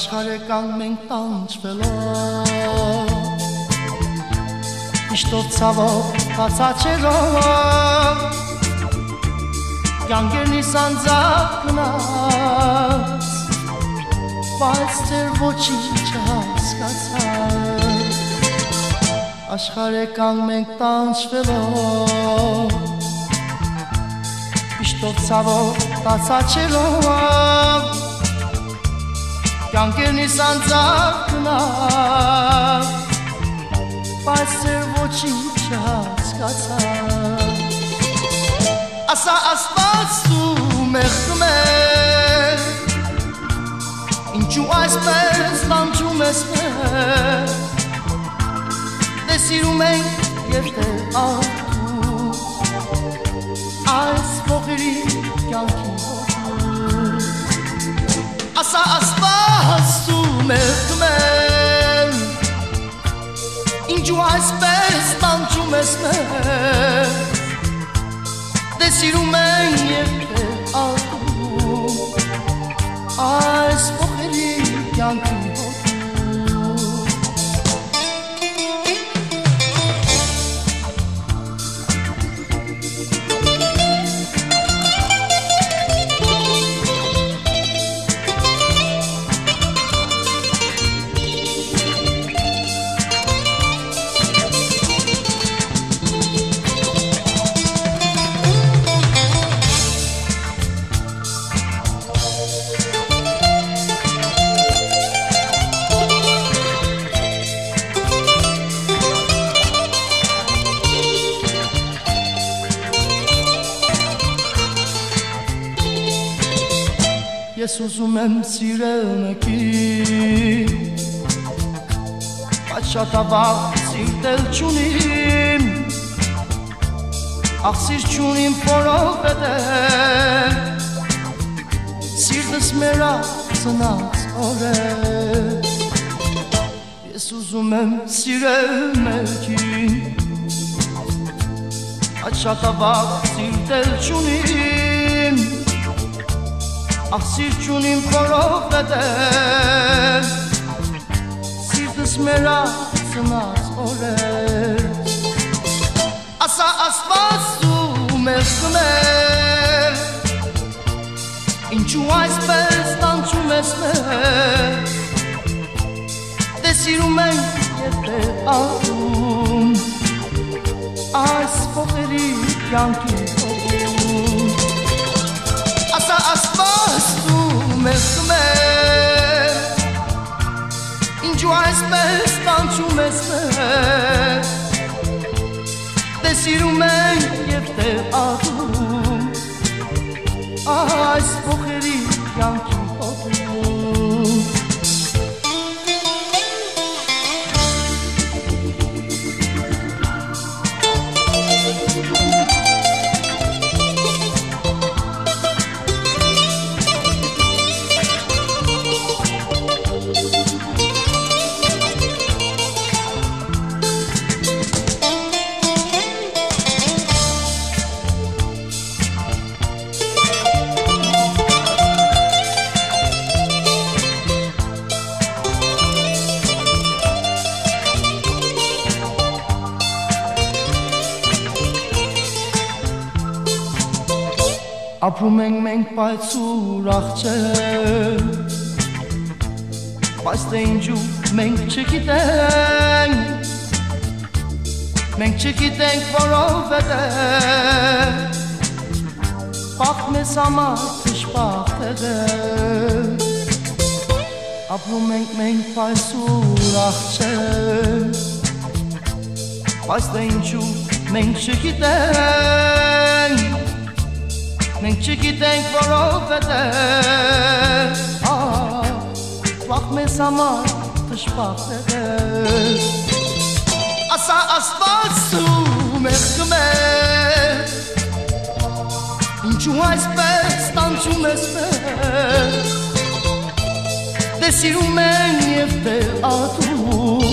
Աշխարհը կան մենք տանջվելով Իշտով ցավով բացաչելով Կյանքերն իսանձակ մնաց Բայց ձեր ոչինչ չհասկացաց Աշխարհը կան մենք տանջվելով Իշտով ցավով բացաչելով Կյանքերն իսանձակ մնաց Բայց ձեր ոչինչ չհասկացաց Ասա Աստված դու մեղքում ես Ինչու այսպես տանջում ես մեզ Դե սիրում ենք և թե աղթում Այս ողերի կյանքի հոգում Ասա Աստված դու մեղքում ես Ինչու այսպես տանջում ես մեզ Դե սիրում են և թե աղթում Այս ողերի կյանքի հոգում Ես ուզում եմ սիրել մեկին Բայց շատ ավաղ սիրտել չունիմ Ախ սիր չունիմ որովհետև Սիրտս մերա ծնած օրեր Ես ուզում եմ սիրել մեկին Բայց շատ ավաղ սիրտել չունիմ Ախ սիր չունիմ որովհետև Սիրտս մերա ծնած օրեր Ասա Աստված դու մեղքում ես Ինչու այսպես տանջում ես մեզ Դե սիրում ենք և թե աղթում Այս ողերի կյանքի հոգում Ասա Աստված դու մեղքում ես Ինչու այսպես տանջում ես մեզ Դե սիրում ենք և թե աղթում Այս ողերի կյանքի հոգում Ապրում ենք մենք պայծուր աղջեր Բայց թե ինչու մենք չգիտենք Մենք չգիտենք որովհետև Պաղթ մեզ համար դժբախտ է Ապրում ենք մենք պայծուր աղջեր Բայց թե ինչու մենք չգիտենք Մենք չգիտենք որովհետև Պաղթ մեզ համար դժբախտ է Ասա Աստված դու մեղքում ես Ինչու այսպես տանջում ես մեզ Դե սիրում են և թե աղթում